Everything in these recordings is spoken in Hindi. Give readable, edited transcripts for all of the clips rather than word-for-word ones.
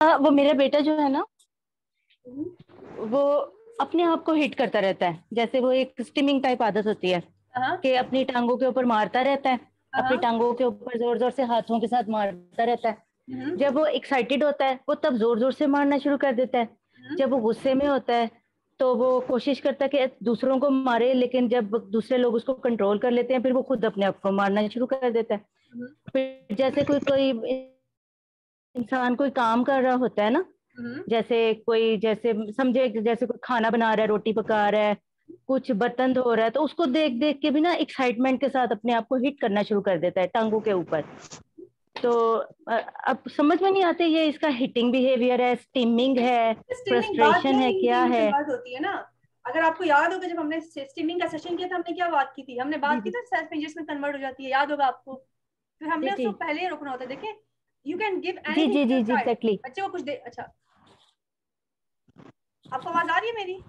वो मेरा बेटा जो है ना, वो अपने आप को हिट करता रहता है। जैसे वो एक स्टिमिंग टाइप आदत होती है कि अपनी टांगों के ऊपर मारता रहता है, अपनी टांगों के ऊपर जोर जोर से हाथों के साथ मारता रहता है। जब वो एक्साइटेड होता है वो तब जोर जोर से मारना शुरू कर देता है। जब वो गुस्से में होता है तो वो कोशिश करता है कि दूसरों को मारे, लेकिन जब दूसरे लोग उसको कंट्रोल कर लेते हैं फिर वो खुद अपने आप को मारना शुरू कर देता है। फिर जैसे कोई कोई इंसान कोई काम कर रहा होता है ना, जैसे कोई, जैसे समझे जैसे कोई खाना बना रहा है, रोटी पका रहा है, कुछ बर्तन धो रहा है, तो उसको देख देख के भी ना एक्साइटमेंट के साथ अपने आप को हिट करना शुरू कर देता है टांगों के ऊपर। तो अब समझ में नहीं आते ये इसका हिटिंग बिहेवियर है, स्टिमिंग है, स्टिमिंग बात फ्रस्ट्रेशन है, क्या है? बात होती है ना। अगर आपको याद होगा जब हमने स्टिमिंग का सेशन किया था, हमने क्या बात की थी? हमने जी बात की जी था सेल्फ इंजर्स में कन्वर्ट हो जाती है, याद होगा आपको? फिर जी हमने जी उसको पहले ही रोकना होता है। देखिए, यू कैन गिव जी एनीथिंग जी टू जी जी चाइल्ड। एग्जैक्टली। बच्चे को कुछ दे। अच्छा, आपको आवाज आ रही है मेरी?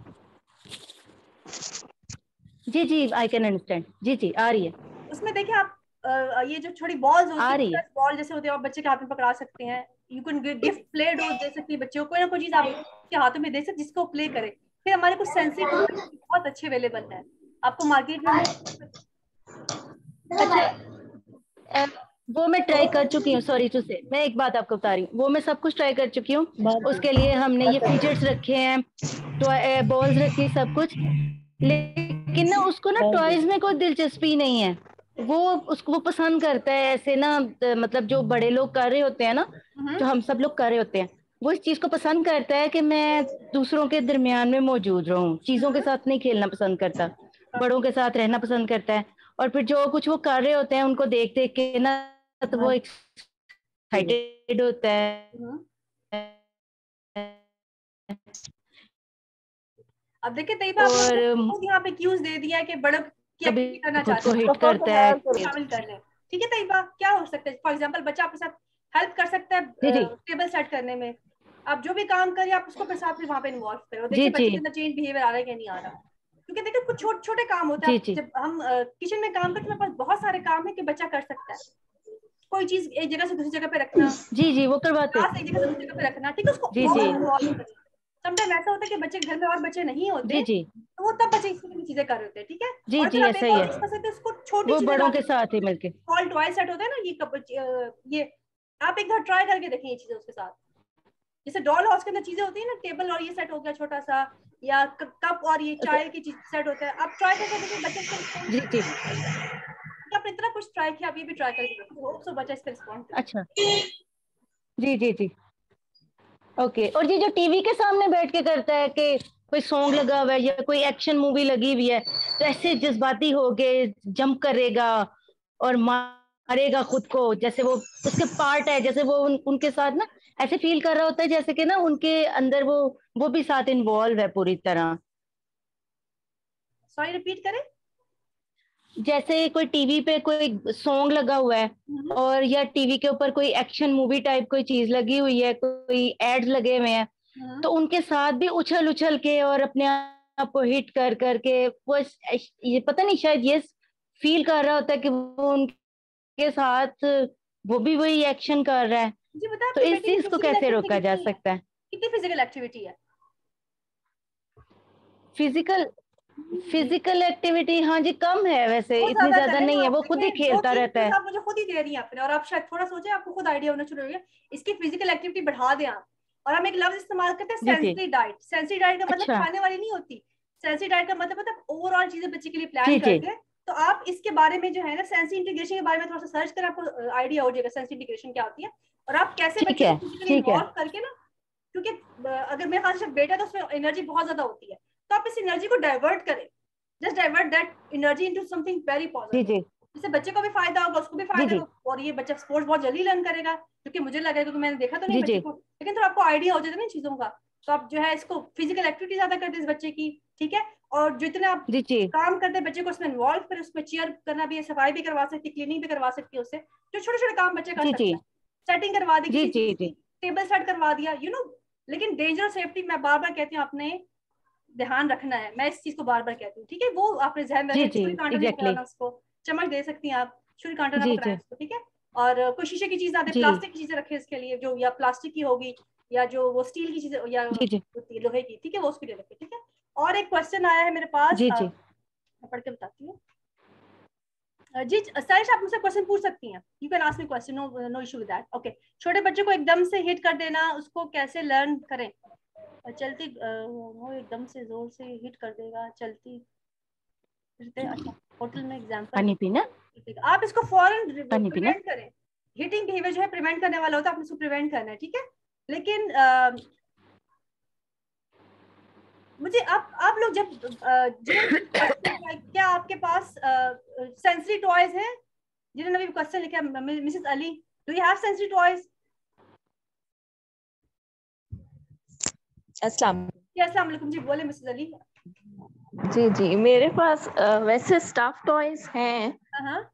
जी जी आई कैन अंडरस्टैंड। जी जी आ रही है। उसमें देखिए आप, ये जो छोटी बॉल्स आ होती रही है, है। बॉल जैसे होते हैं, आप बच्चे के हाथ में पकड़ा सकते हैं। You can gift play dough दे सकती है बच्चे को, कोई ना कोई चीज आप के हाथों में दे सकते जिसको प्ले करे। फिर हमारे कुछ सेंसरी टॉयज बहुत अच्छे अवेलेबल है, आपको मार्केट में मिल। अच्छा, अ, वो मैं ट्राई कर चुकी हूँ। सॉरी टू से, मैं एक बात आपको बता रही हूँ, वो मैं सब कुछ ट्राई कर चुकी हूँ। उसके लिए हमने ये फीचर्स रखे हैं, बॉल्स रखी, सब कुछ। लेकिन ना उसको ना टॉयज में कोई दिलचस्पी नहीं है। वो उसको वो पसंद करता है ऐसे ना, मतलब जो बड़े लोग कर रहे होते हैं ना, जो हम सब लोग कर रहे होते हैं, वो इस चीज को पसंद करता है कि मैं दूसरों के दरमियान में मौजूद रहूं, चीजों के साथ नहीं खेलना पसंद करता, बड़ों के साथ रहना पसंद करता है। और फिर जो कुछ वो कर रहे होते हैं उनको देख देख के ना, तो वो एक्साइटेड होता है। अब देखिए तैयबा, आपने और खुद यहाँ पे क्यूज दे दिया है कि बड़ों की कभी एक्टिविटी करना खुद चाहते को हैं, हिट करता है। शामिल कर लें। ठीक है तैयबा, क्या हो सकता है? फॉर एग्जांपल, बच्चा आपके साथ हेल्प कर सकता है जी जी टेबल सेट करने में। आप जो भी काम करिए, आप उसको अपने साथ में वहां पे इन्वॉल्व करो, जी देखिए जी बच्चे के अंदर चेंज बिहेवियर आ रहा है कि नहीं आ रहा। क्योंकि देखिए कुछ छोटे छोटे काम होते हैं। जी आप जी जब हम किचन में काम करते हैं, हमारे पास बहुत सारे काम है कि बच्चा कर सकता है। कोई चीज एक जगह से दूसरी जगह पे रखना, जी जी वो करवाते। क्लास एक जगह से दूसरी जगह पे रखना, ठीक है, उसको जी जी और इन्वॉल्व करना। समटाइम ऐसा होता है कि बच्चे घर में और बच्चे नहीं होते, जी जी तो वो तब बच्चे इस तरह की चीजें कर रहे होते हैं, ठीक है। जी और जी फिर आप ऐसा एक ही और है, चीज कर सकते हैं, उसको छोटी वो चीजें ला बड़ों के के, साथ ही मिलके। बॉल टॉय सेट होता है ना, ये आप एक बार ट्राई करके देखें ये चीजें उसके साथ। जैसे डॉल हाउस के अंदर चीजें होती है ना, टेबल और ये सेट हो गया छोटा सा, या कप और ये चाय की चीज सेट होता है, आप ट्राई करके देखिए बच्चे इसका रिस्पॉन्ड जी करें। जी आपने इतना कुछ ट्राई किया, आप ये भी ट्राई करके देखिए, होप सो बच्चा इसका रिस्पॉन्ड करे। अच्छा। जी जी जी ओके। और ये जो टीवी के सामने बैठ के करता है कि कोई सॉन्ग लगा हुआ है या कोई एक्शन मूवी लगी हुई है, तो ऐसे जज्बाती हो के जंप करेगा और मारेगा खुद को, जैसे वो उसके पार्ट है, जैसे वो उनके साथ ना ऐसे फील कर रहा होता है जैसे कि ना उनके अंदर वो भी साथ इन्वॉल्व है पूरी तरह। सॉरी, रिपीट करें। जैसे कोई टीवी पे कोई सॉन्ग लगा हुआ है, और या टीवी के ऊपर कोई एक्शन मूवी टाइप कोई चीज लगी हुई है, कोई एड्स लगे हुए हैं, तो उनके साथ भी उछल उछल के और अपने आप को हिट कर करके वो ये पता नहीं, शायद ये फील कर रहा होता है कि वो उनके साथ वो भी वही एक्शन कर रहा है। जी बताए, तो आपके इस बेटे की चीज को फिजिकल कैसे एक्टिविटी रोका जा कितनी है? सकता है? कितनी फिजिकल एक्टिविटी है? फिजिकल फिजिकल एक्टिविटी, हाँ जी कम है वैसे, बहुत इतनी ज्यादा ज्यादा करें ना नहीं है, आप। वो खुद ही देखें, दो खेलता तीन रहता चीज है। आप मुझे खुद ही दे रही हैं आपने, और आप शायद थोड़ा सोचे, आपको खुद आइडिया होना शुरू हो गया। इसकी फिजिकल एक्टिविटी बढ़ा दें आप। और हम एक लफ्ज इस्तेमाल करते हैं, जी जी सेंसरी डाइट। सेंसरी डाइट का मतलब अच्छा। खाने वाली नहीं होती। सेंसरी डाइट का मतलब ओवरऑल चीजें बच्चे के लिए प्लान जी जी करते हैं। तो आप इसके बारे में जो है ना, सेंसरी इंटीग्रेशन के बारे में थोड़ा सा सर्च करें, आपको आइडिया हो जाएगा सेंसरी इंटीग्रेशन क्या होती है। और आप कैसे ठीक बच्चे को है फिजिकली ठीक है। इन्वॉल्व करके ना, क्योंकि अगर मेरे ख्याल से बेटा, तो उसमें एनर्जी बहुत ज्यादा होती है, तो आप इस एनर्जी को डाइवर्ट करें। Just divert that energy into something very जी पॉजिटिव, जी जिससे बच्चे को भी फायदा होगा, उसको भी जी फायदा जी होगा, और ये बच्चा स्पोर्ट्स बहुत जल्दी लर्न करेगा। क्योंकि मुझे लगा, क्योंकि मैंने देखा तो नहीं जी बच्चे जी को, लेकिन थोड़ा आपको आइडिया हो जाता है ना इन चीजों का। तो आप जो है इसको फिजिकल एक्टिविटी ज्यादा करते हैं इस बच्चे की, ठीक है। और जितने आप जी जी काम करते हैं बच्चे को उसमें इन्वॉल्व करें, उसमें चेयर करना भी है, सफाई भी करवा सकती है, क्लीनिंग भी करवा सकती है उससे, जो छोटे छोटे काम बच्चे कर जी जी सकता है। सेटिंग करवा दी जी किसी जी चीज जी की, टेबल सेट करवा दिया, लेकिन डेंजर सेफ्टी मैं बार बार कहती हूँ, आपने ध्यान रखना है। मैं इस चीज को बार बार कहती हूँ, ठीक है। वो आपने जहन में जी रहे, जी छुरी कांटा नहीं एग्जैक्टली। पकड़ाना उसको। चम्मच दे सकती हैं आप, छुरी कांटा ना जी पकड़ाएं जी उसको, ठीक है। और कोई शीशे की चीज ना दे, जी प्लास्टिक की चीजें रखें इसके लिए, जो या प्लास्टिक की होगी, या जो वो स्टील की चीजें या जी लोहे की, ठीक है, वो उसको दे रखे, ठीक है। और एक क्वेश्चन आया है मेरे पास, जी जी। मैं पढ़ के बताती हूँ। जी सारिश, आप मुझसे क्वेश्चन पूछ सकती हैं, you can ask me question, no issue with that. Okay, छोटे बच्चे को एकदम से हिट कर देना, उसको कैसे लर्न करें? चलती वो एकदम से जोर से हिट कर देगा, चलती फिरते, अच्छा होटल में एग्जांपल, पानी पीना, आप इसको फौरन पानी पीना। प्रिवेंट करें। हिटिंग बिहेवियर जो है प्रिवेंट करने वाला होता है, आपने इसको प्रिवेंट करना है, ठीक है। लेकिन मुझे आप लोग जब क्या आपके पास सेंसरी टॉयज है? जिन्होंने अभी क्वेश्चन लिखा है, Mrs Ali, do you have sensory toys? अस्सलाम वालेकुम जी, बोले मिसेस अली। जी जी, मेरे पास वैसे स्टाफ टॉयज हैं। हाँ,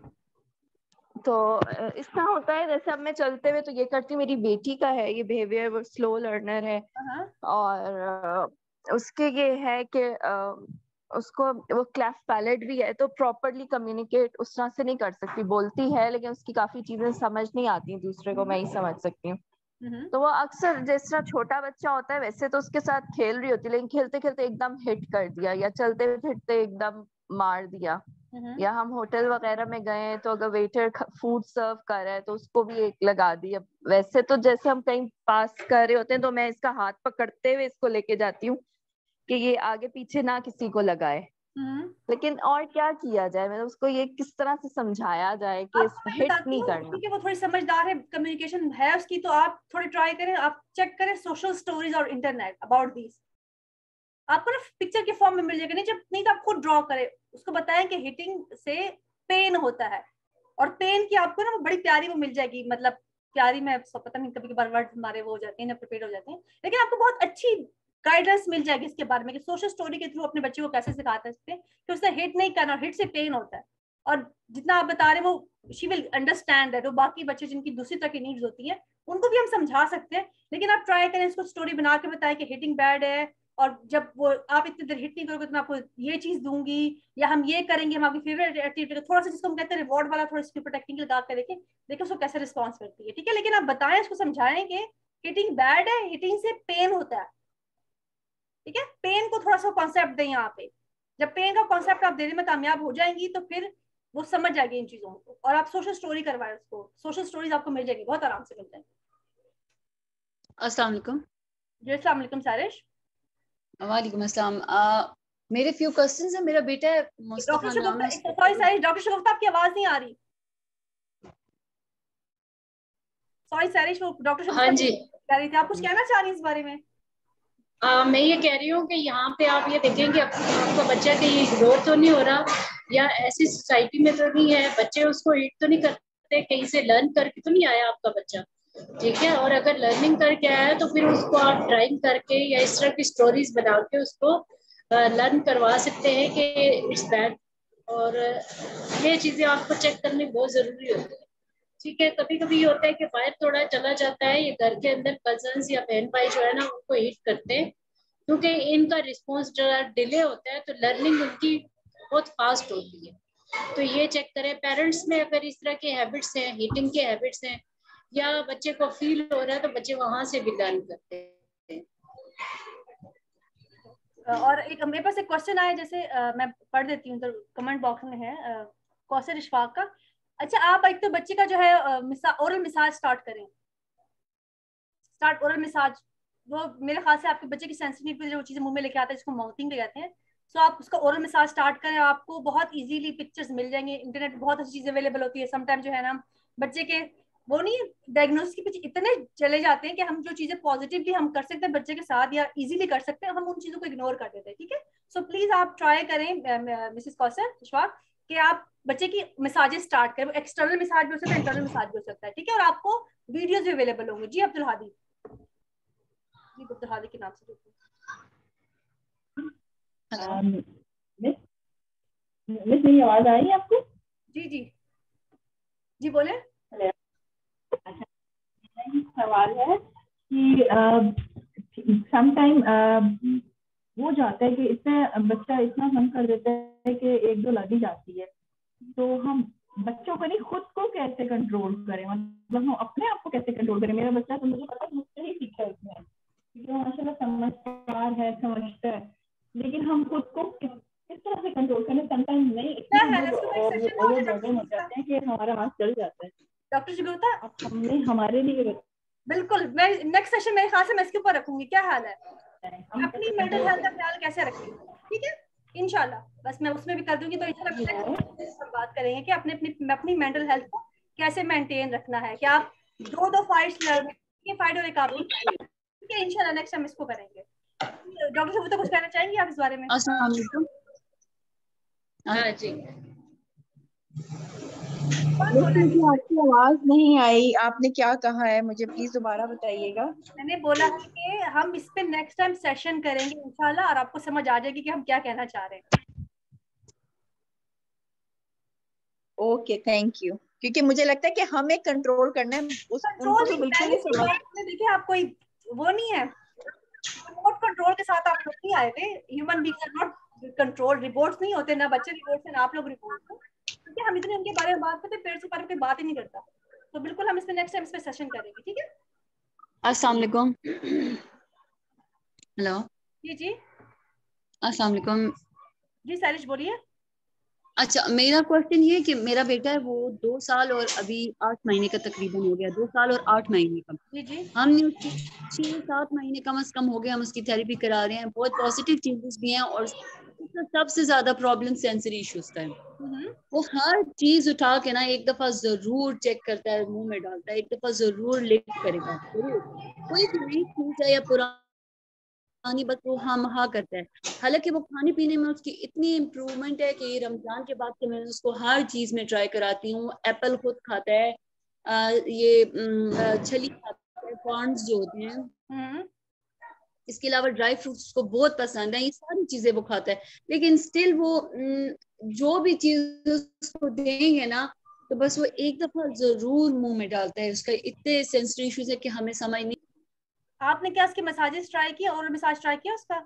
तो इसका होता है जैसे अब मैं चलते हुए तो ये करती, मेरी बेटी का है ये बिहेवियर, वो स्लो लर्नर है। हाँ, और उसके ये है कि उसको वो क्लेफ्ट पैलेट भी है, तो प्रॉपरली कम्युनिकेट उस तरह से नहीं कर सकती, बोलती है लेकिन उसकी काफी चीजें समझ नहीं आती दूसरे को, मैं ही समझ सकती हूँ। तो वो अक्सर जिस तरह छोटा बच्चा होता है वैसे तो उसके साथ खेल रही होती है, लेकिन खेलते खेलते एकदम हिट कर दिया, या चलते फिरते एकदम मार दिया, या हम होटल वगैरह में गए तो अगर वेटर फूड सर्व कर रहा है तो उसको भी एक लगा दी। अब वैसे तो जैसे हम कहीं पास कर रहे होते हैं तो मैं इसका हाथ पकड़ते हुए इसको लेके जाती हूँ कि ये आगे पीछे ना किसी को लगाए। लेकिन और क्या किया जाए, मतलब उसको ये किस तरह से समझाया जाए कि हिट नहीं करना। ठीक है, वो थोड़ी समझदार है, कम्युनिकेशन है उसकी, तो आप थोड़ी ट्राई करें, आप चेक करें सोशल स्टोरीज और इंटरनेट अबाउट दिस, आपको ना पिक्चर के फॉर्म में मिल जाएगा। नहीं, जब नहीं तो आप खुद ड्रॉ करें, उसको बताएं कि हिटिंग से पेन होता है, और पेन की आपको ना वो बड़ी प्यारी वो मिल जाएगी, मतलब प्यारी, मैं पता नहीं, कभी कभार वर्ड हमारे वो हो जाते हैं ना, प्रिपेयर हो जाते हैं, लेकिन आपको बहुत अच्छी गाइडेंस मिल जाएगी इसके बारे में कि सोशल स्टोरी के थ्रू अपने बच्चे को कैसे सिखाते हैं कि उससे हिट नहीं करना, हिट से पेन होता है। और जितना आप बता रहे हैं वो शी विल अंडरस्टैंड दैट। वो बाकी बच्चे जिनकी दूसरी तरह की नीड्स होती है उनको भी हम समझा सकते हैं, लेकिन आप ट्राई करें इसको स्टोरी बना के बताएं कि हिटिंग बैड है, और जब वो आप इतनी देर हिट नहीं करोगे तो मैं आपको ये चीज दूंगी, या हम ये करेंगे, हम आपकी फेवरेट एक्टिविटी, थोड़ा सा जिसको हम कहते हैं रिवॉर्ड वाला, थोड़ा इसके ऊपर टेक्निकल लगा के देखिए उसको कैसे रिस्पॉन्स करती है, ठीक है। लेकिन आप बताएं, उसको समझाएं कि हिटिंग बैड है, हिटिंग से पेन होता है, ठीक है। पेन को थोड़ा सा कॉन्सेप्ट दें यहाँ पे, जब पेन का कॉन्सेप्ट आप देने में कामयाब हो जाएंगी तो फिर वो समझ जाएगी इन चीजों को, और आप सोशल स्टोरी करवाएं उसको, सोशल स्टोरीज आपको मिल जाएगी, बहुत आराम से मिल जाएंगी। अस्सलाम वालेकुम। जी अस्सलाम वालेकुम सारिश। वालेकुम अस्सलाम। मेरे फ्यू क्वेश्चंस है, मेरा बेटा है डॉक्टर मुस्तफा नाम है शगुफ्ता, सॉरी सारिश, डॉक्टर शगुफ्ता आपकी आवाज नहीं आ रही, सॉरी सारिश, वो डॉक्टर हाँ शगुफ्ता जी, कह रही थी, आप कुछ कहना चाह रही हैं इस बारे में? मैं ये कह रही हूँ कि यहाँ पे आप ये देखें कि आपका बच्चा कहीं ग्रोथ तो नहीं हो रहा, या ऐसी सोसाइटी में तो नहीं है, बच्चे उसको हिट तो नहीं करते, कहीं से लर्न करके तो नहीं आया आपका बच्चा, ठीक है। और अगर लर्निंग करके आया है तो फिर उसको आप ड्राइंग करके या इस तरह की स्टोरीज बना के उसको लर्न करवा सकते हैं कि इट्स बैड। और ये चीजें आपको चेक करनी बहुत जरूरी होती है, ठीक है। कभी कभी ये होता है कि बाहर थोड़ा चला जाता है, ये घर के अंदर कजन्स या बहन भाई जो है ना उनको हिट करते हैं, क्योंकि इनका रिस्पॉन्स जो डिले होता है तो लर्निंग उनकी बहुत फास्ट होती है। तो ये चेक करें पेरेंट्स में, अगर इस तरह के हैबिट्स हैं, हीटिंग के हैबिट्स हैं, या बच्चे को फील हो रहा है तो बच्चे वहां से भी लर्न करते हैं। और एक मेरे पास एक क्वेश्चन आया, जैसे मैं पढ़ देती हूँ, तो कमेंट बॉक्स में है कौसर इशफाक का। अच्छा, आप एक तो बच्चे का जो है ओरल मिसाज स्टार्ट करें, ओरल मिसाज, वो मेरे ख्याल से आपके बच्चे की सेंसिटिव जो चीजें मुंह में लेके आते हैं जिसको माउथिंग भी कहते हैं, सो आप उसका ओरल मिसाज स्टार्ट करें, आपको बहुत इजीली पिक्चर्स मिल जाएंगे, इंटरनेट पे बहुत अच्छी चीजें अवेलेबल होती है। समटाइम जो है ना बच्चे के वो नहीं डायग्नोसिस के पीछे इतने चले जाते हैं कि हम जो चीजें पॉजिटिवली हम कर सकते हैं बच्चे के साथ या इजीली कर सकते हैं, हम उन चीजों को इग्नोर कर देते हैं, ठीक है। सो प्लीज आप ट्राई करें मिसेस कौसर विश्वास कि आप बच्चे की मसाजेस स्टार्ट करें, एक्सटर्नल मसाज भी हो सकता है, इंटरनल मसाज भी हो सकता है, ठीक है। और आपको वीडियोस भी अवेलेबल होंगे। जी अब्दुल हादी, जी अब्दुल हादी के नाम से मिस, मेरी आवाज आ रही है आपको? जी जी जी बोले। अच्छा, सवाल है कि समटाइम वो जाता है कि इसमें बच्चा इतना मन कर देता है कि एक दो लग ही जाती है, तो हम बच्चों को नहीं, खुद को कैसे कंट्रोल करें, मतलब हम अपने आप को कैसे कंट्रोल करें। मेरा बच्चा तो मुझे पता है मुझसे ही सीखा है उसने, क्योंकि वो माशाल्लाह समझदार है, समझता है, लेकिन हम खुद को किस तरह से कंट्रोल करें। समटाइम नहीं, इतने हम लोग ओवर बर्डन हो जाते हैं कि हमारा हाथ चल जाता है। डॉक्टर जिगोता, अब हमने हमारे लिए बिल्कुल, मैं नेक्स्ट सेशन मेरे ख्याल से मैं इसके ऊपर रखूंगी। क्या हाल है, अपनी मेंटल हेल्थ का ख्याल कैसे रखें, ठीक है इंशाल्लाह। बस मैं उसमें भी कर दूंगी, तो इंशाल्लाह बात करेंगे कि अपनी मेंटल हेल्थ को कैसे मेंटेन रखना है। कि आप दो फाइट्स लड़ रहे हैं, फाइट और एक आप, ठीक है इंशाल्लाह नेक्स्ट टाइम इसको करेंगे। डॉक्टर साहब तो कुछ कहना चाहेंगे आप इस बारे में? अस्सलाम वालेकुम। हाँ जी, आपकी आवाज नहीं आई, आपने क्या कहा है मुझे प्लीज दोबारा बताइएगा। मैंने बोला है कि हम इस पे नेक्स्ट टाइम सेशन करेंगे इंशाल्लाह, और आपको समझ आ जाएगी कि हम क्या कहना चाह रहे हैं। Okay, thank you. क्योंकि मुझे लगता है कि हमें कंट्रोल करना है, उनको तो बिल्कुल नहीं समझ। देखिए आप कोई वो नहीं है, रिमोट कंट्रोल के साथ आप लोग नहीं आए थे। Human beings are not control, reports नहीं होते, ना बच्चे रिपोर्ट्स हैं ना आप लोग रिपोर्ट्स हो, क्योंकि हम इतने उनके बारे में बात करते, पेड़ से बारे में बात ही नहीं करता। तो बिल्कुल हम इस पे नेक्स्ट टाइम इस पे सेशन करेंगे, ठीक है। अस्सलाम वालेकुम। हेलो, जी जी अस्सलाम वालेकुम। जी सैलिश बोलिए। अच्छा, मेरा क्वेश्चन ये कि मेरा बेटा है वो 2 साल और अभी 8 महीने का तकरीबन हो गया, 2 साल और 8 महीने का। जी जी हमने उसकी 6-7 महीने कम से कम हो गए, हम उसकी थेरेपी करा रहे हैं, बहुत पॉजिटिव चेंजेस भी हैं। और सबसे ज्यादा प्रॉब्लम सेंसरी इश्यूज का है। वो हर चीज उठा के ना एक दफा जरूर चेक करता है, मुंह में डालता है, एक दफा जरूर लिक करेगा जरूर। कोई भी नई चीज है या पुरानी, बस वो हाँ करता है। हालांकि वो खाने पीने में उसकी इतनी इम्प्रूवमेंट है कि रमजान के बाद से मैं उसको हर चीज में ट्राई कराती हूँ। एप्पल खुद खाता है, छली खाता है, कॉर्न्स जो होते हैं, इसके अलावा ड्राई फ्रूट्स उसको बहुत पसंद है, ये सारी चीजें वो खाता है। लेकिन स्टिल वो जो भी चीज उसको देंगे ना, तो बस वो एक दफा जरूर मुंह में डालता है। उसका इतने सेंसिटिव इश्यूज है कि हमें समझ नहीं। आपने क्या उसके मसाजेस ट्राई किया, ओरल मसाज ट्राई किया उसका,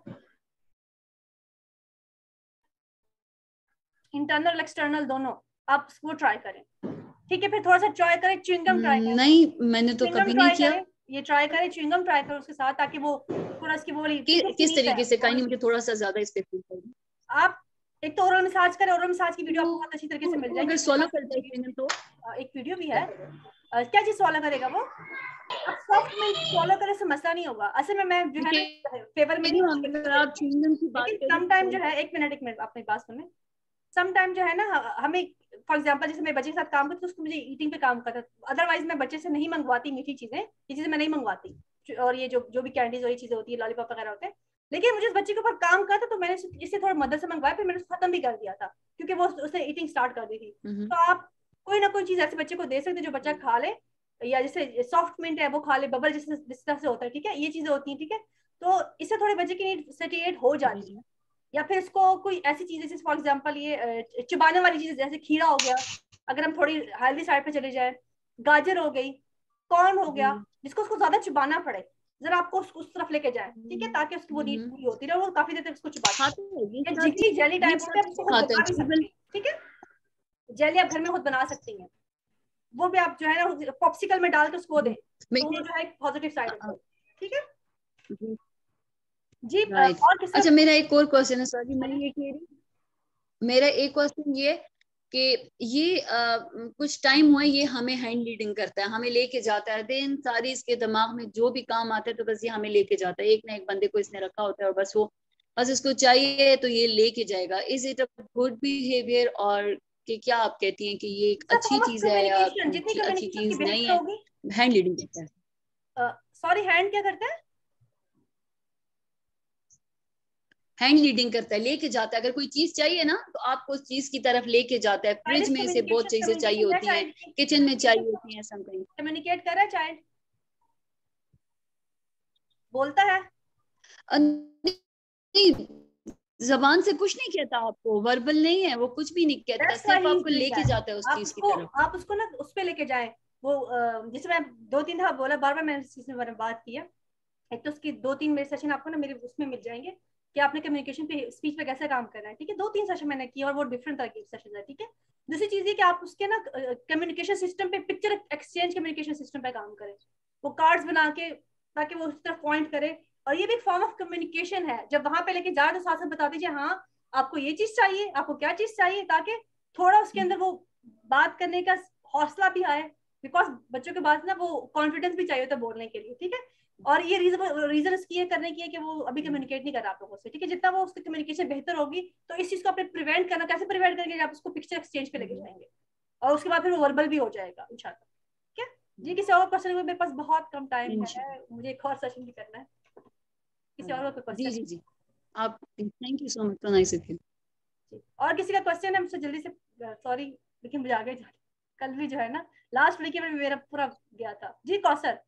इंटरनल और एक्सटर्नल दोनों? आप वो ट्राई करें, ठीक है। फिर थोड़ा सा ट्राई करें, च्युइंगम ट्राई करें। नहीं, मैंने तो कभी नहीं किया। ये ट्राई करें, च्युइंगम ट्राई करें उसके साथ, ताकि वो थोड़ा इसकी वो किस तरीके से, कहीं मुझे थोड़ा सा ज्यादा इस पे आप एक तो ओरल मसाज करें, ओरल मसाज की वीडियो आपको बहुत अच्छी तरीके से मिल जाएगी। अगर सोलो करता है च्युइंगम तो एक वीडियो भी है। क्या चीज सॉल्व करेगा वो? अब सॉफ्ट में सॉल्व करे से मसला नहीं होगा। असल में मैं जो है ना फेवर में नहीं, आप च्युइंगम की बात लेकिन सम टाइम जो है, एक मिनट आपने बात सुने। सम टाइम जो है ना, हमें फॉर एग्जांपल जैसे मैं बच्चे के साथ काम करती हूँ, तो उसको मुझे ईटिंग पे काम करता है, अदरवाइज मैं बच्चे से नहीं मंगवाती मीठी चीजें, ये चीजें मैं नहीं मंगवाती। और ये जो भी कैंडीज और ये चीजें होती है, लॉलीपॉप वगैरह होते हैं, लेकिन मुझे उस बच्चे के ऊपर काम करता, तो मैंने इससे थोड़ा मदद से मंगवाया, फिर मैंने उसको खत्म भी कर दिया था, क्योंकि वो उसने ईटिंग स्टार्ट कर दी थी। तो आप कोई ना कोई चीज ऐसे बच्चे को दे सकते जो बच्चा खा ले, या जैसे सॉफ्ट मिंट है वो खा ले, बबल जिस तरह से होता है, ठीक है, ये चीजें होती हैं, ठीक है। तो इससे थोड़े बच्चे की नीड सेटिएट हो जाती है। या फिर इसको कोई ऐसी चीजें, जैसे फॉर एग्जांपल ये चबाने वाली चीजें, जैसे खीरा हो गया, अगर हम थोड़ी हेल्दी साइड पे चले जाए, गाजर हो गई, कॉर्न हो गया, जिसको उसको ज्यादा चबाना पड़े, जरा आपको उस तरफ लेके जाए, ठीक है, ताकि उसकी वो नीड पूरी होती रहे, वो काफी देर तक उसको चबाते हैं। जिगली जेली टाइप होता है, उसको खुद बना भी सकते हैं, ठीक है। जेली आप घर में खुद बना सकती हैं, वो भी आप जो है ना पॉप्सिकल में डाल के उसको दें, तो वो जो है पॉजिटिव साइड है, ठीक है जी। और अच्छा, मेरा एक और क्वेश्चन है, सॉरी मैं ये कह रही, मेरा एक क्वेश्चन ये कि ये कुछ टाइम हुआ ये हमें हैंड लीडिंग करता है, हमें लेके जाता है, दिन सारी इसके दिमाग में जो भी काम आता है तो बस ये हमें लेके जाता है। एक ना एक बंदे को इसने रखा होता है और बस वो बस इसको चाहिए तो ये लेके जाएगा। Is it a good behaviour, और कि क्या आप कहती हैं कि ये एक अच्छी चीज है या अच्छी चीज नहीं है? हैंड लीडिंग करता है, सॉरी हैंड क्या करता है? हैंड लीडिंग करता है, लेके जाता है। अगर कोई चीज चाहिए ना तो आपको उस चीज की तरफ लेके जाता है। फ्रिज में से बहुत चीजें चाहिए होती हैं, किचन में चाहिए होती हैं, समथिंग कम्युनिकेट कर रहा है चाइल्ड, बोलता है नहीं, जबान से कुछ नहीं कहता आपको, वर्बल नहीं है, वो कुछ भी नहीं कहता, सिर्फ आपको लेके जाता है उस चीज की तरफ। आप उसको ना उस पे लेके जाए, वो जैसे मैं 2-3 दफा बोला, बार बार मैंने इस चीज में बात किया। एक तो उसकी 2-3 मेरे सेशन आपको ना मेरे उसमें मिल जाएंगे, कि आपने कम्युनिकेशन पे, स्पीच पे कैसे काम करना है, ठीक है। 2-3 सेशन मैंने किए और वो डिफरेंट तरह के सेशन है, ठीक है। दूसरी चीज ये कि आप उसके ना कम्युनिकेशन सिस्टम पे, पिक्चर एक्सचेंज कम्युनिकेशन सिस्टम पे काम करें, वो कार्ड्स बना के, ताकि वो उस तरफ पॉइंट करे। और ये भी एक फॉर्म ऑफ कम्युनिकेशन है, जब वहां पे लेके जा तो साथ साथ बता दीजिए हाँ आपको ये चीज चाहिए, आपको क्या चीज चाहिए, ताकि थोड़ा उसके अंदर वो बात करने का हौसला भी आए, बिकॉज बच्चों के पास ना वो कॉन्फिडेंस भी चाहिए होता है बोलने के लिए, ठीक है। और ये रीजन इसकी ये करने की है कि वो अभी कम्युनिकेट नहीं कर रहा आप लोगों से, ठीक है। जितना वो उसकी कम्युनिकेशन बेहतर होगी तो इस चीज को आपने प्रिवेंट करना, कैसे प्रिवेंट करेंगे, आप उसको पिक्चर एक्सचेंज पे लेके जाएंगे और उसके बाद फिर वो वर्बल भी हो जाएगा इंशाल्लाह, ठीक है जी। किसी और क्वेश्चन, मेरे पास बहुत कम टाइम है, मुझे एक और सेशन भी करना है। किसी और का क्वेश्चन? जी जी आप, thank you so much for nice of you. और किसी का क्वेश्चन है मुझसे जल्दी से, सॉरी लेकिन मुझे आगे कल भी जो है ना लास्ट वीक में मेरा पूरा गया था जी। कौसर,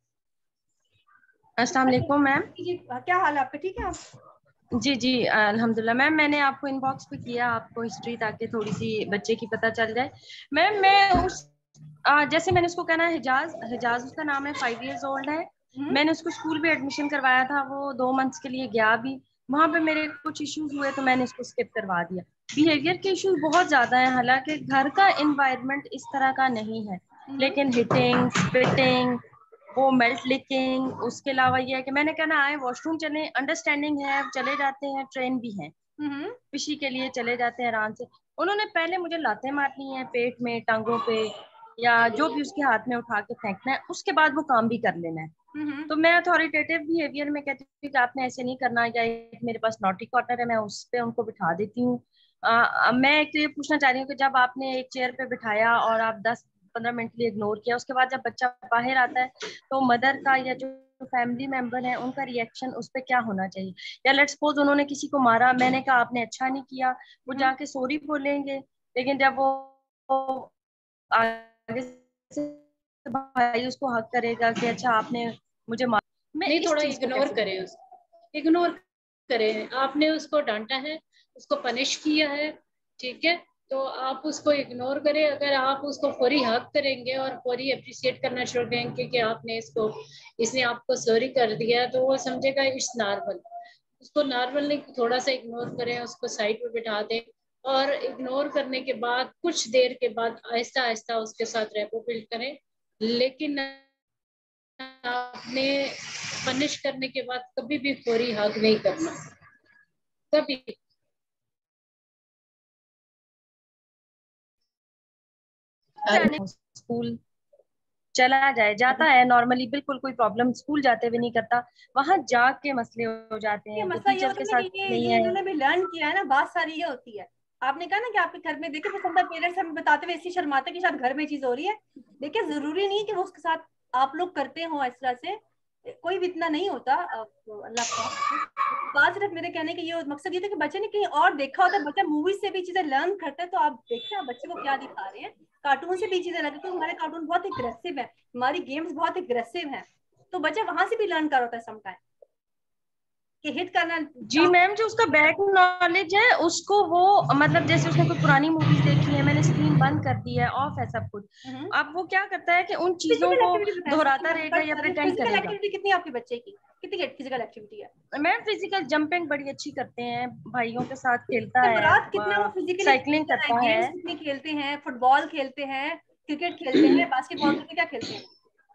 अस्सलाम वालेकुम मैम। जी क्या हाल है आपका, ठीक है आप? जी जी अल्हम्दुलिल्लाह मैम, मैंने आपको इनबॉक्स पे किया आपको हिस्ट्री, ताकि थोड़ी सी बच्चे की पता चल जाए। मैम मैं उस जैसे मैंने उसको कहना है हिजाज उसका नाम है, 5 years ओल्ड है। मैंने उसको स्कूल भी एडमिशन करवाया था, वो 2 months के लिए गया भी, वहाँ पे मेरे कुछ इश्यूज हुए तो मैंने इसको स्किप करवा दिया। बिहेवियर के इश्यूज बहुत ज्यादा है, हालांकि घर का इन्वायरमेंट इस तरह का नहीं है, लेकिन हिटिंग, स्पिटिंग, वो मेल्ट लिकिंग, उसके अलावा ये है कि मैंने कहना है वॉशरूम चले, अंडरस्टैंडिंग है, चले जाते हैं, ट्रेन भी हैं, पिशी के लिए चले जाते हैं आराम से। उन्होंने पहले मुझे लातें मारनी है पेट में, टांगों पे, या जो भी उसके हाथ में उठा के फेंकना है, उसके बाद वो काम भी कर लेना है। तो मैं अथॉरिटेटिव बिहेवियर में कहती हूँ कि आपने ऐसे नहीं करना, या मेरे पास नॉटी कॉर्नर है, मैं उस पे उनको बिठा देती हूँ। मैं एक तो ये पूछना चाह रही हूँ कि जब आपने एक चेयर पे बिठाया और आप 10-15 मिनट के लिए इग्नोर किया, उसके बाद जब बच्चा बाहर आता है तो मदर का या जो फैमिली मेंबर है उनका रिएक्शन उस पर क्या होना चाहिए? या लेट्स सपोज उन्होंने किसी को मारा, मैंने कहा आपने अच्छा नहीं किया, वो जाके सॉरी बोलेंगे, लेकिन जब वो आगे से भाई उसको हक करेगा कि अच्छा आपने मुझे मारा, नहीं थोड़ा इग्नोर करें, उसको इग्नोर करें। आपने उसको डांटा है, उसको पनिश किया है, ठीक है, तो आप उसको इग्नोर करें। अगर आप उसको फौरी हक करेंगे और फौरी अप्रिशिएट करना शुरू करेंगे कि आपने इसने आपको सॉरी कर दिया, तो वो समझेगा इट्स नॉर्मल। उसको नॉर्मल नहीं, थोड़ा सा इग्नोर करें, उसको साइड पे बिठा दें, और इग्नोर करने के बाद कुछ देर के बाद आहिस्ता आहिस्ता उसके साथ रेपो बिल्ड करें। लेकिन आपने पनिश करने के बाद कभी भी फौरी हक नहीं करना, कभी। स्कूल चला जाता है नॉर्मली, बिल्कुल कोई प्रॉब्लम, स्कूल जाते हुए नहीं करता, वहां जाके मसले हो जाते हैं, मसला ये टीचर होता के है साथ कि नहीं ये है। इन्होंने भी लर्न किया है ना, बात सारी ये होती है। आपने कहा ना कि आपके घर में देखिए, समझा पेरेंट्स हमें बताते हुए ऐसी शर्माते हैं कि शायद घर में चीज हो रही है। देखिए जरूरी नहीं कि वो उसके साथ आप लोग करते हो इस तरह से, कोई भी इतना नहीं होता। अल्लाह बात सिर्फ मेरे कहने का ये मकसद ये था कि बच्चे ने कहीं और देखा होता है, बच्चा मूवी से भी चीजें लर्न करता है, तो आप देखिए आप बच्चे को क्या दिखा रहे हैं, कार्टून से भी चीजें लगती है। हमारे कार्टून बहुत एग्रेसिव है, हमारी गेम्स बहुत एग्रेसिव है, तो बच्चा वहां से भी लर्न कर होता है समटाइम कि हिट करना। जी मैम, जो उसका बैक नॉलेज है उसको वो, मतलब जैसे उसने कोई पुरानी मूवीज देखी है, मैंने स्क्रीन बंद कर दी है, ऑफ है सब कुछ, अब वो क्या करता है कि उन चीजों को दोहराता रहेगा या प्रिटेंड करेगा। एक्टिविटी कितनी आपके बच्चे की, कितनी फिजिकल एक्टिविटी है? मैम फिजिकल जंपिंग बड़ी अच्छी करते हैं, भाइयों के साथ खेलता है, कितना वो फिजिकली साइकिलिंग करता है, गेम्स कितनी खेलते हैं, फुटबॉल खेलते हैं, क्रिकेट खेलते हैं, बास्केटबॉल खेलते हैं, क्या खेलते हैं?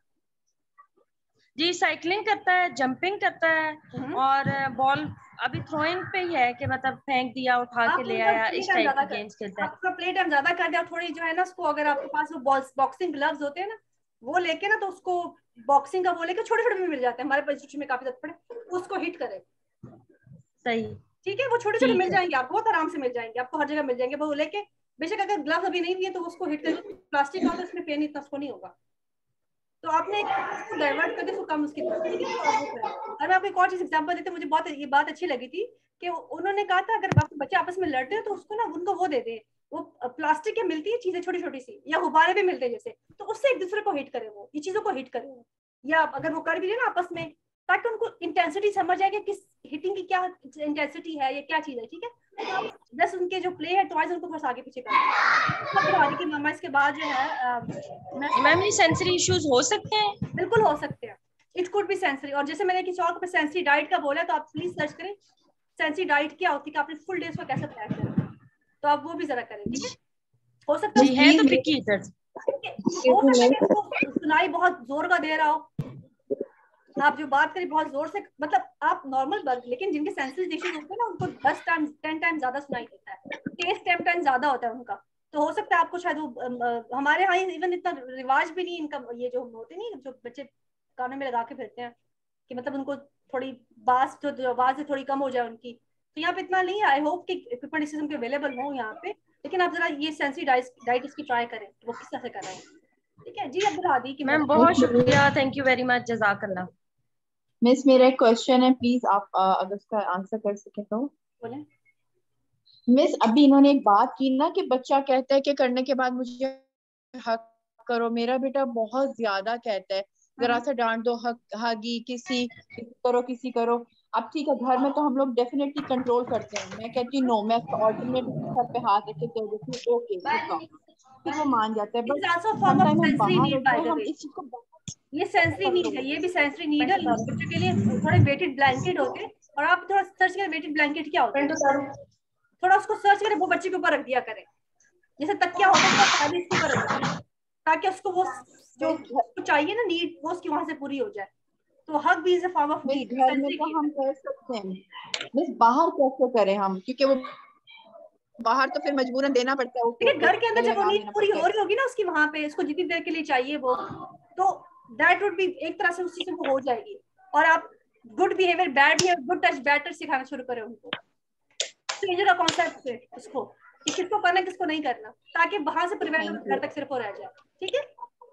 जी साइकिलिंग करता है, जंपिंग करता है, और बॉल अभी थ्रोइंग पे ही है कि मतलब फेंक दिया, उठा के ले आया, इस टाइप के गेम्स खेलता है। आपका प्ले टाइम ज्यादा कर दिया, थोड़ी जो है ना उसको, अगर आपके पास वो बॉक्सिंग ग्लव्स होते हैं ना, वो लेके ना, तो उसको बॉक्सिंग का वो लेके छोटे छोटे में मिल जाते हैं, हमारे पास में काफी ज्यादा पड़े, उसको हिट करे। सही, ठीक है, वो छोटे छोटे मिल जाएंगे आपको, बहुत आराम से मिल जाएंगे आपको, हर जगह मिल जाएंगे वो लेके। बेशक अगर ग्लव्स अभी नहीं भी है तो उसको हिट करके, प्लास्टिक का होता है, इसमें पेन इतना उसको नहीं होगा, तो आपने उसको डाइवर्ट कर दिया, उसको कम उसकी तरफ, ठीक है। और मैं आपको एक और चीज एग्जांपल देती हूँ, मुझे बहुत ये बात अच्छी लगी थी कि उन्होंने कहा था अगर आपके बच्चे आपस में लड़ते हैं तो उसको ना उनको वो दे दे, वो प्लास्टिक की मिलती है चीजें छोटी छोटी सी, या गुब्बारे भी मिलते हैं जैसे, तो उससे एक दूसरे को हिट करे, वो ये चीजों को हिट करे, या अगर वो कर भी रहे ना आपस में, ताकि उनको इंटेंसिटी समझ आए कि किस हिटिंग की क्या इंटेंसिटी है, या क्या चीज है, ठीक है। बस उनके जो प्ले है टॉयज उनको थोड़ा आगे पीछे कर कि मामा इसके बाद जो है मैम ये सेंसरी इश्यूज हो सकते हैं? बिल्कुल हो सकते हैं, इट कुड बी सेंसरी। और जैसे मैंने किसी और पे सेंसरी डाइट का बोला, तो आप प्लीज सर्च करें सेंसरी डाइट क्या होती है कि आपने फुल डे उसको कैसे प्लान करना, तो आप वो भी जरा करें, ठीक है। हो सकता है है तो पिकी सर, हो सकता है इसको सुनाई बहुत जोर का दे रहा हो, आप जो बात करें बहुत जोर से, मतलब आप नॉर्मल बात, लेकिन जिनके सेंसिटिव इश्यूज होते हैं ना उनको 10 टाइम 10 टाइम ज्यादा सुनाई देता है, टेस्ट 10 टाइम ज्यादा होता है उनका। तो हो सकता है आपको शायद वो हमारे यहाँ इवन इतना रिवाज भी नहीं इनका, ये जो होते नहीं जो बच्चे कानों में लगा के फिरते हैं कि मतलब उनको थोड़ी बास जो आवाज है थोड़ी कम हो जाए उनकी, तो यहाँ पे इतना नहीं है। आई होप कि इक्विपमेंट इस किस्म के अवेलेबल हो यहाँ पे, लेकिन आप जरा ये सेंसरी डाइट इसकी ट्राई करें वो किस तरह से कर रहे हैं, ठीक है जी। अब्दुल हादी की मैम बहुत शुक्रिया, थैंक यू वेरी मच, जज़ाकल्लाह। मिस मेरा एक क्वेश्चन है, प्लीज आप अगर उसका आंसर कर सके तो बोले। मिस अभी इन्होंने एक बात की ना कि बच्चा कहता है कि करने के बाद मुझे हक करो, मेरा बेटा बहुत ज्यादा कहता है जरा सा डांट दो, हगी किसी करो किसी करो। अब ठीक है घर में तो हम लोग डेफिनेटली कंट्रोल करते हैं, मैं कहती हूँ नो, मैं ऑल्टरनेट सर पे हाथ रख के कह देती हूँ ओके रुका, फिर वो मान जाता है। बट समटाइम हम बाहर होते हैं हम इस चीज को ये सेंसरी नीड है, ये भी सेंसरी नीड है बच्चों के लिए। थोड़े वेटेड ब्लैंकेट होते हैं, और आप थोड़ा सर्च करें वेटेड ब्लैंकेट क्या होता है, थोड़ा उसको सर्च करें, वो बच्चे के ऊपर रख दिया करें, जैसे तकिया होता है पहले इसके ऊपर रख दिया, ताकि उसको वो जो चाहिए ना नीड वो उसकी वहां से पूरी हो जाए। तो हग भी is a form of need. घर में तो हम कर सकते हैं, बस बाहर कैसे करें हम, क्योंकि वो बाहर तो फिर मजबूरन देना पड़ता है। ओके लेकिन घर के अंदर जब वो नीड पूरी हो रही होगी ना उसकी वहां पे, उसको जितनी देर के लिए चाहिए वो, तो दैट वुड बी एक तरह से उस चीज को हो जाएगी। और आप good behaviour, bad behaviour, good touch bad touch सिखाना शुरू करें उनको, चेंज का कॉन्सेप्ट है उसको कि किसको करना किसको नहीं करना, ताकि वहां से प्रिवेंट हो घर तक सिर्फ हो रह जाए, ठीक है।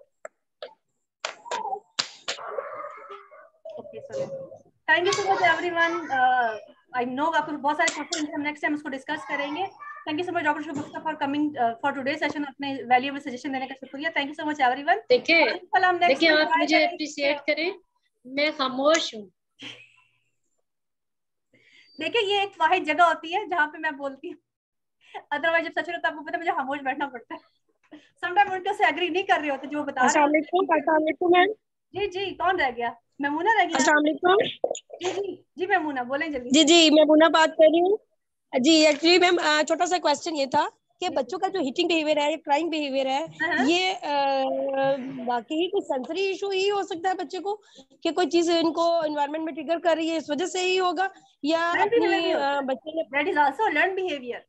Okay so thank you so much everyone. I know आपको बहुत सारे क्वेश्चन हम नेक्स्ट टाइम उसको डिस्कस करेंगे। Thank you so much doctor Shugufta for coming for today session, अपने वैल्यूएबल सजेशन देने का शुक्रिया। Thank you so much everyone. देखिए आप मुझे अप्रिशिएट करें, मैं खामोश हूँ। देखिए ये एक वाहिद जगह होती है जहाँ पे मैं बोलती हूँ, अदरवाइज जब सच होता है आपको पता है मुझे खामोश बैठना पड़ता है। समटाइम उनके से एग्री नहीं कर रहे होते जो बता रहे हैं। जी जी कौन रह गया? मेमूना रह गया। अस्सलाम वालेकुम। जी जी जी मेमूना बोलें जल्दी। जी जी मेमूना बात कर रही हूँ जी। एक्चुअली मैम छोटा सा क्वेश्चन ये था कि बच्चों का जो हीटिंग बिहेवियर है, क्राइंग बिहेवियर है, ये बाकी ही कुछ सेंसरी इशू ही हो सकता है बच्चे को, कि कोई चीज इनको एनवायरनमेंट में ट्रिगर कर रही है इस वजह से ही होगा, या अपनी बच्चे ने that is also learn behaviour.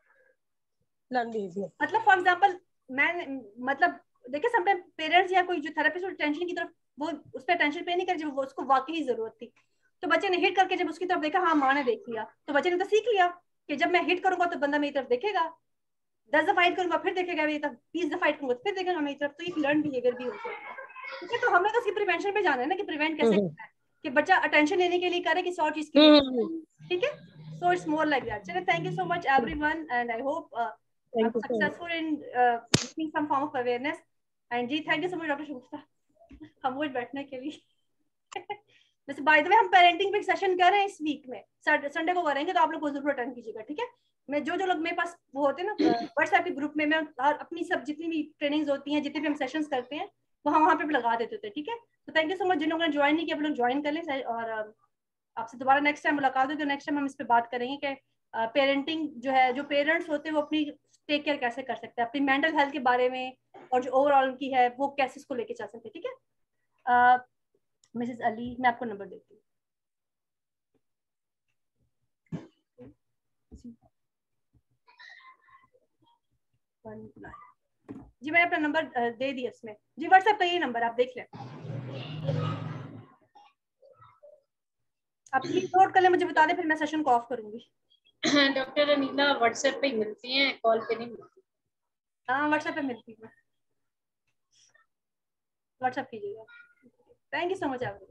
मतलब फॉर एग्जांपल मैं मतलब देखिए समटाइम पेरेंट्स या कोई जो थेरेपिस्ट टेंशन की तरफ वो उस पर टेंशन पे नहीं कर, जब वो उसको वाकई जरूरत थी तो बच्चे ने हिट करके जब उसकी तरफ देखा, हाँ माँ ने देख लिया, तो बच्चे ने तो सीख लिया कि जब मैं हिट करूंगा तो बंदा मेरी तरफ देखेगा, 10 दफा फाइट करूंगा फिर देखेगा मेरी तरफ, 20 दफा फाइट करूंगा फिर देखेगा मेरी तरफ। तो एक लर्न बिहेवियर भी होता है, ठीक है। तो हमें तो उसकी प्रिवेंशन पे जाना है ना कि प्रिवेंट कैसे करना है, कि बच्चा अटेंशन लेने के लिए करे किसी और चीज के लिए, ठीक है। So it's more like that. चलिए thank you so much everyone and I hope I'm successful in giving some form of awareness. And जी thank you so much doctor Shugufta खामोश बैठने के लिए। वैसे बाय द वे हम पेरेंटिंग पे सेशन कर रहे हैं इस वीक में, संडे को करेंगे, तो आप लोग को जरूर अटेंड कीजिएगा, ठीक है। मैं जो लोग मेरे पास वो होते हैं ना व्हाट्सएप के ग्रुप में, मैं अपनी सब जितनी भी ट्रेनिंग्स होती हैं, जितने भी हम सेशंस करते हैं वो हम वहाँ पे भी लगा देते थे, ठीक है। तो थैंक यू सो मच जिन लोगों ने ज्वाइन नहीं किया, आप लोग ज्वाइन कर लें, और आपसे दोबारा नेक्स्ट टाइम मुलाकात होगी, तो नेक्स्ट टाइम हम इस पर बात करेंगे कि पेरेंटिंग जो है, जो पेरेंट्स होते हैं वो अपनी टेक केयर कैसे कर सकते हैं, अपनी मेंटल हेल्थ के बारे में, और जो ओवरऑल उनकी है वो कैसे इसको लेके चल सकते हैं, ठीक है। मिसेस अली मैं आपको नंबर देती हूँ। जी मैंने अपना नंबर दे दिया इसमें, जी व्हाट्सएप पे यही नंबर आप देख लें, आप प्लीज नोट कर लें, मुझे बता दें फिर मैं सेशन को ऑफ करूंगी। डॉक्टर अनीला व्हाट्सएप पे ही मिलती हैं, कॉल पे नहीं मिलती। हाँ व्हाट्सएप पे मिलती है, व्हाट्सएप कीजिएगा। Thank you so much.